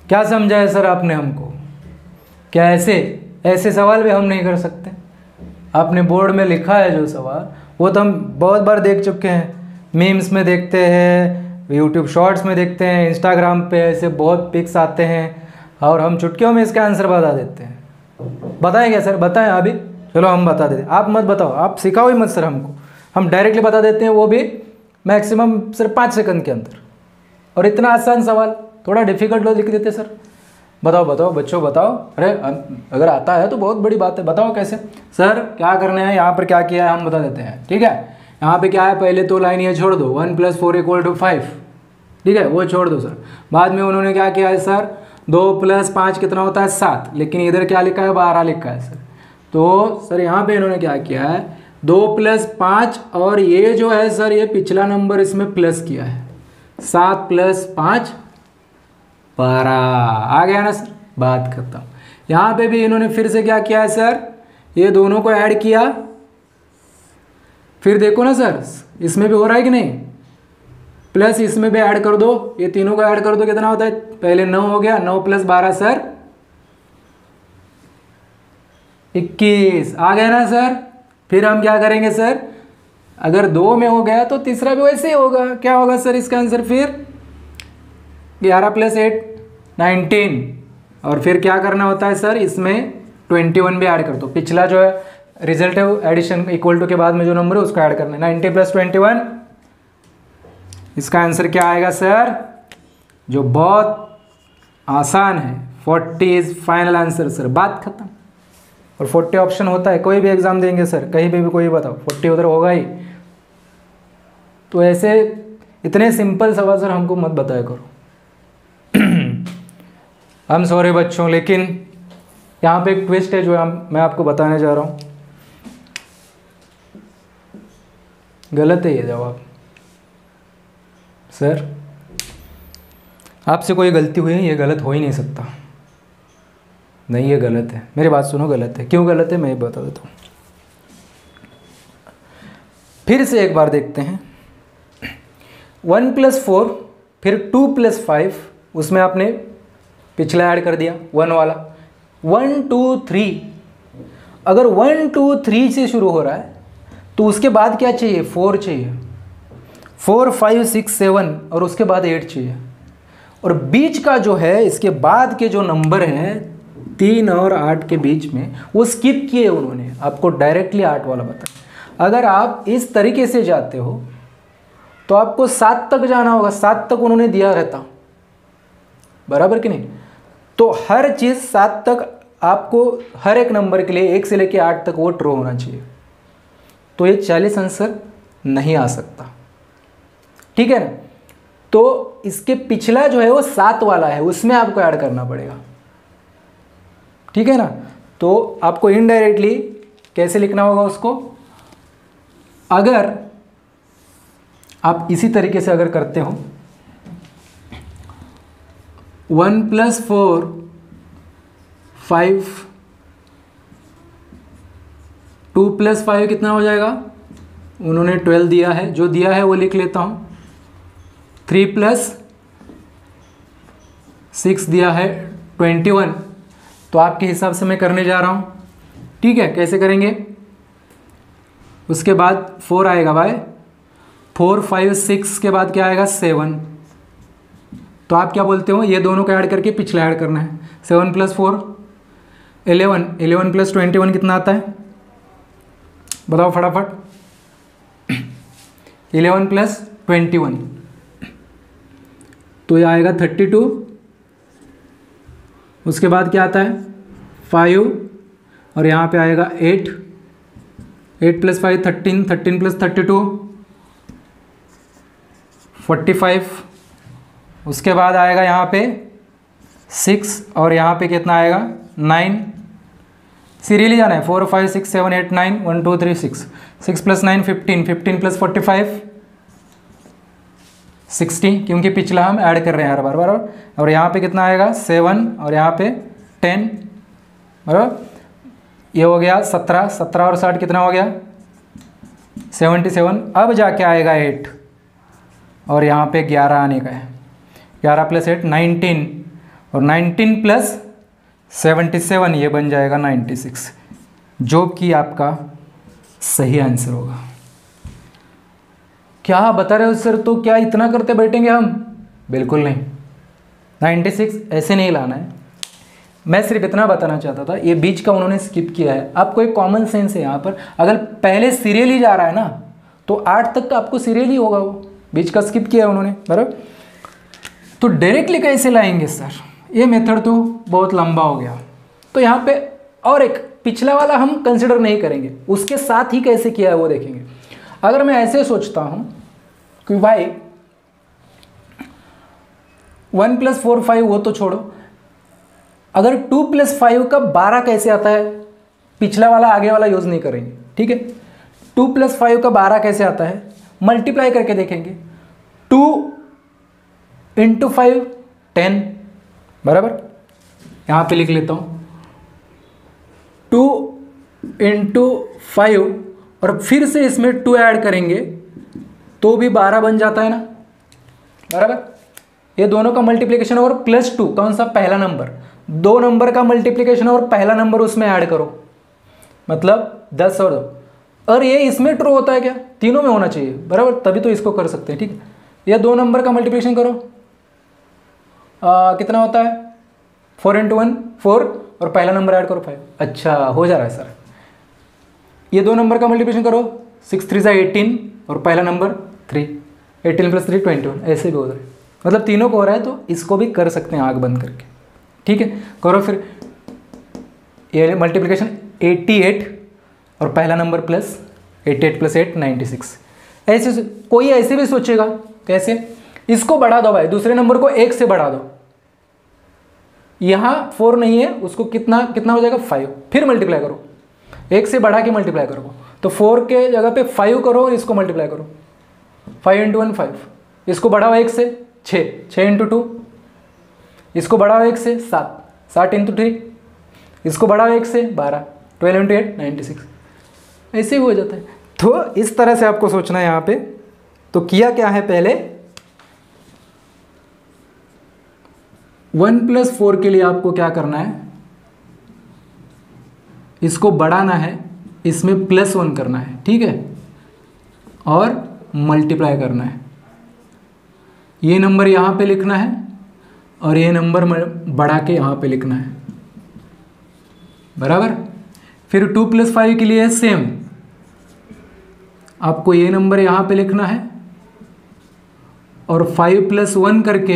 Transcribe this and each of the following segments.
क्या समझा है सर आपने हमको? क्या ऐसे ऐसे सवाल भी हम नहीं कर सकते? आपने बोर्ड में लिखा है जो सवाल, वो तो हम बहुत बार देख चुके हैं, मीम्स में देखते हैं, यूट्यूब शॉर्ट्स में देखते हैं, इंस्टाग्राम पे ऐसे बहुत पिक्स आते हैं और हम चुटकियों में इसका आंसर बता देते हैं। बताएं क्या सर? बताएं अभी, चलो हम बता देते हैं। आप मत बताओ, आप सिखाओ ही मत सर हमको, हम डायरेक्टली बता देते हैं, वो भी मैक्सिमम सिर्फ 5 सेकंड के अंदर। और इतना आसान सवाल थोड़ा डिफिकल्ट लोग लिख देते सर। बताओ बताओ बच्चों बताओ। अरे अगर आता है तो बहुत बड़ी बात है, बताओ कैसे? सर क्या करना है, यहाँ पर क्या किया है हम बता देते हैं, ठीक है। यहाँ पे क्या है, पहले तो लाइन ये छोड़ दो, 1 + 4 = 5, ठीक है, वो छोड़ दो सर। बाद में उन्होंने क्या किया है सर, 2 + 5 कितना होता है 7, लेकिन इधर क्या लिखा है 12 लिखा है सर। तो सर यहाँ पे इन्होंने क्या किया है, 2 + 5 और ये जो है सर ये पिछला नंबर इसमें प्लस किया है, 7 + 5 12 आ गया ना सर, बात खत्म। यहाँ पे भी इन्होंने फिर से क्या किया है सर, ये दोनों को ऐड किया, फिर देखो ना सर इसमें भी हो रहा है कि नहीं, प्लस इसमें भी ऐड कर दो, ये तीनों को ऐड कर दो, कितना होता है, पहले 9 हो गया, 9 + 12 सर 21 आ गया ना सर। फिर हम क्या करेंगे सर, अगर 2 में हो गया तो तीसरा भी वैसे ही होगा, क्या होगा सर इसका आंसर, फिर 11 + 8 19, और फिर क्या करना होता है सर, इसमें 21 भी ऐड कर दो, पिछला जो है रिजल्ट है वो एडिशन इक्वल टू के बाद में जो नंबर है उसको ऐड करना है, 90 + 21, इसका आंसर क्या आएगा सर, जो बहुत आसान है 40 इज फाइनल आंसर सर, बात खत्म। और 40 ऑप्शन होता है, कोई भी एग्जाम देंगे सर कहीं पे भी कोई बताओ 40 उधर होगा ही। तो ऐसे इतने सिंपल सवाल सर हमको मत बताया करो। हम सॉरी बच्चों, लेकिन यहाँ पे एक ट्विस्ट है जो मैं आपको बताने जा रहा हूँ, गलत है ये जवाब सर। आपसे कोई गलती हुई है, ये गलत हो ही नहीं सकता, नहीं ये गलत है, मेरी बात सुनो, गलत है। क्यों गलत है मैं ये बता देता हूँ, फिर से एक बार देखते हैं। 1 + 4 फिर 2 + 5, उसमें आपने पिछला ऐड कर दिया 1 वाला, 1 2 3, अगर 1 2 3 से शुरू हो रहा है तो उसके बाद क्या चाहिए, 4 चाहिए, 4 5 6 7 और उसके बाद 8 चाहिए। और बीच का जो है, इसके बाद के जो नंबर हैं 3 और 8 के बीच में, वो स्किप किए उन्होंने, आपको डायरेक्टली 8 वाला बताया। अगर आप इस तरीके से जाते हो तो आपको 7 तक जाना होगा, 7 तक उन्होंने दिया रहता, बराबर कि नहीं। तो हर चीज़ 7 तक आपको हर एक नंबर के लिए 1 से लेकर 8 तक वो ट्रू होना चाहिए, तो ये 40 आंसर नहीं आ सकता, ठीक है ना। तो इसके पिछला जो है वो 7 वाला है, उसमें आपको ऐड करना पड़ेगा, ठीक है ना। तो आपको इनडायरेक्टली कैसे लिखना होगा उसको, अगर आप इसी तरीके से अगर करते हो, 1 + 4 5, 2 + 5 कितना हो जाएगा, उन्होंने 12 दिया है, जो दिया है वो लिख लेता हूँ। 3 + 6 दिया है 21, तो आपके हिसाब से मैं करने जा रहा हूँ, ठीक है। कैसे करेंगे, उसके बाद 4 आएगा भाई, 4 5 6 के बाद क्या आएगा 7, तो आप क्या बोलते हो, ये दोनों को ऐड करके पिछला ऐड करना है। 7 + 4 11, 11 + 21 कितना आता है, बताओ फटाफट। 11 + 21 तो ये आएगा 32, उसके बाद क्या आता है 5, और यहाँ पे आएगा 8, 8 + 5 13, 13 + 32 45, उसके बाद आएगा यहाँ पे 6, और यहाँ पे कितना आएगा 9, सीरियली जाना है, 4 5 6 7 8 9 1 2 3 6, 6 + 9 15, 15 + 45 60, क्योंकि पिछला हम ऐड कर रहे हैं हर बार बराबर। और यहाँ पे कितना आएगा 7, और यहाँ पे 10, बराबर। ये हो गया 17, 17 और 60 कितना हो गया 77। अब जाके आएगा 8, और यहाँ पे 11 आने का है, 11 + 8 19, और 19 प्लस 77 ये बन जाएगा 96, जो कि आपका सही आंसर होगा। क्या बता रहे हो सर, तो क्या इतना करते बैठेंगे हम? बिल्कुल नहीं, 96 ऐसे नहीं लाना है। मैं सिर्फ इतना बताना चाहता था, ये बीच का उन्होंने स्किप किया है। आपको एक कॉमन सेंस है यहाँ पर, अगर पहले सीरियल ही जा रहा है ना तो 8 तक का आपको सीरियल ही होगा, वो बीच का स्किप किया है उन्होंने, बराबर। तो डायरेक्टली कैसे लाएंगे सर, ये मेथड तो बहुत लंबा हो गया। तो यहाँ पे और एक पिछला वाला हम कंसिडर नहीं करेंगे, उसके साथ ही कैसे किया है वो देखेंगे। अगर मैं ऐसे सोचता हूँ कि भाई 1 + 4 5, वो तो छोड़ो, अगर 2 + 5 का 12 कैसे आता है, पिछला वाला आगे वाला यूज़ नहीं करेंगे, ठीक है। 2 + 5 का 12 कैसे आता है, मल्टीप्लाई करके देखेंगे। 2 × 5 10, बराबर। यहाँ पे लिख लेता हूँ 2 × 5, और फिर से इसमें 2 ऐड करेंगे तो भी 12 बन जाता है ना, बराबर। ये दोनों का मल्टीप्लिकेशन और +2, कौन सा, पहला नंबर, 2 नंबर का मल्टीप्लिकेशन और पहला नंबर उसमें ऐड करो, मतलब 10 और 2। और ये इसमें ट्रू होता है क्या, तीनों में होना चाहिए, बराबर, तभी तो इसको कर सकते हैं, ठीक है। ये 2 नंबर का मल्टीप्लिकेशन करो, कितना होता है, 4 × 1 4, और पहला नंबर ऐड करो 5। अच्छा हो जा रहा है सर। ये 2 नंबर का मल्टीप्लिकेशन करो, 6 × 3 = 18, और पहला नंबर 3, 18 + 3 21, ऐसे भी हो रहा है, मतलब तीनों को हो रहा है। तो इसको भी कर सकते हैं आँख बंद करके, ठीक है। करो फिर, ये मल्टीप्लिकेशन 88, और पहला नंबर प्लस 88 + 8 96। ऐसे कोई ऐसे भी सोचेगा, कैसे, इसको बढ़ा दो भाई, दूसरे नंबर को 1 से बढ़ा दो, यहाँ 4 नहीं है, उसको कितना हो जाएगा 5, फिर मल्टीप्लाई करो, 1 से बढ़ा के मल्टीप्लाई करो, तो 4 के जगह पे 5 करो और इसको मल्टीप्लाई करो, 5 × 1 5, इसको बढ़ाओ 1 से 6 × 2, इसको बढ़ाओ 1 से 7 × 3, इसको बढ़ाओ 1 से 12, 12 × 8 96, ऐसे ही हो जाता है। तो इस तरह से आपको सोचना है यहाँ पे। तो किया क्या है, पहले 1 + 4 के लिए आपको क्या करना है, इसको बढ़ाना है, इसमें +1 करना है, ठीक है, और मल्टीप्लाई करना है। ये नंबर यहाँ पे लिखना है और ये नंबर बढ़ा के यहाँ पे लिखना है, बराबर। फिर 2 + 5 के लिए सेम, आपको ये नंबर यहाँ पे लिखना है और 5 + 1 करके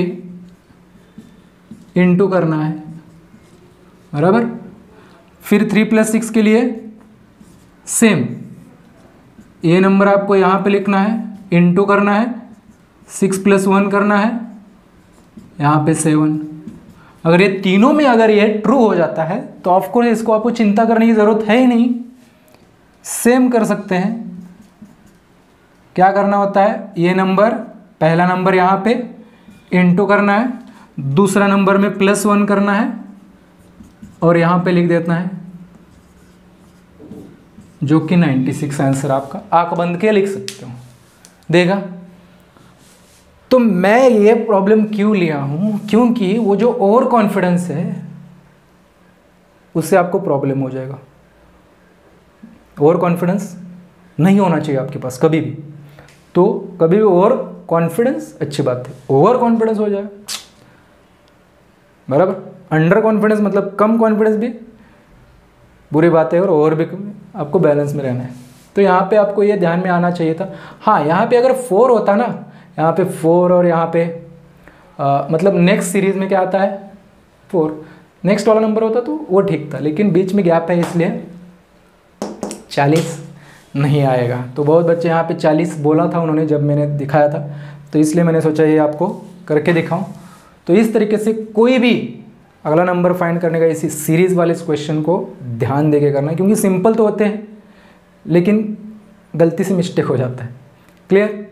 इंटू करना है, बराबर। फिर 3 + 6 के लिए सेम, ये नंबर आपको यहाँ पे लिखना है, इंटू करना है, 6 + 1 करना है, यहाँ पे 7। अगर ये तीनों में अगर ये ट्रू हो जाता है तो ऑफकोर्स इसको आपको चिंता करने की ज़रूरत है ही नहीं, सेम कर सकते हैं। क्या करना होता है, ये नंबर, पहला नंबर यहाँ पे इंटू करना है, दूसरा नंबर में +1 करना है और यहाँ पे लिख देना है, जो कि 96 आंसर आपका। आंख बंद के लिख सकते हो, देगा। तो मैं ये प्रॉब्लम क्यों लिया हूँ, क्योंकि वो जो ओवर कॉन्फिडेंस है उससे आपको प्रॉब्लम हो जाएगा। ओवर कॉन्फिडेंस नहीं होना चाहिए आपके पास कभी भी। तो कभी भी ओवर कॉन्फिडेंस अच्छी बात है, ओवर कॉन्फिडेंस हो जाए, बराबर। अंडर कॉन्फिडेंस मतलब कम कॉन्फिडेंस भी बुरी बात है, और ओवर भी आपको बैलेंस में रहना है। तो यहाँ पे आपको ये ध्यान में आना चाहिए था। हाँ, यहाँ पे अगर 4 होता ना, यहाँ पे 4 और यहाँ पे मतलब नेक्स्ट सीरीज में क्या आता है 4, नेक्स्ट वाला नंबर होता तो वो ठीक था, लेकिन बीच में गैप है इसलिए 40 नहीं आएगा। तो बहुत बच्चे यहाँ पे 40 बोला था उन्होंने जब मैंने दिखाया था, तो इसलिए मैंने सोचा ये आपको करके दिखाऊं। तो इस तरीके से कोई भी अगला नंबर फाइंड करने का इसी सीरीज़ वाले इस क्वेश्चन को ध्यान दे के करना है, क्योंकि सिंपल तो होते हैं लेकिन गलती से मिस्टेक हो जाता है। क्लियर?